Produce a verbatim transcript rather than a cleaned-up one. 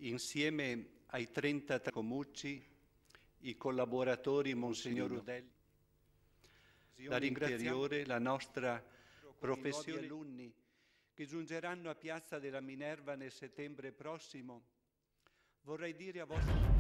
insieme ai trentatré Comucci, i collaboratori Monsignor Udelli, la ringraziamo, la nostra professione, alunni che giungeranno a Piazza della Minerva nel settembre prossimo, vorrei dire a vostro